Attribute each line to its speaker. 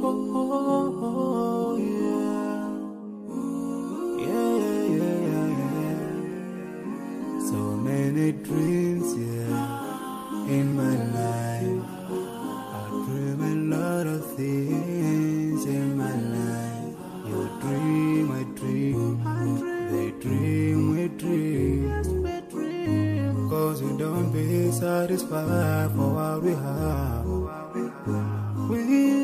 Speaker 1: oh, yeah. Yeah, yeah, yeah, yeah. So many dreams, yeah, in my life. I dream a lot of things in my life. You dream, I dream. They dream, we dream. Cause we don't be satisfied for what we have. We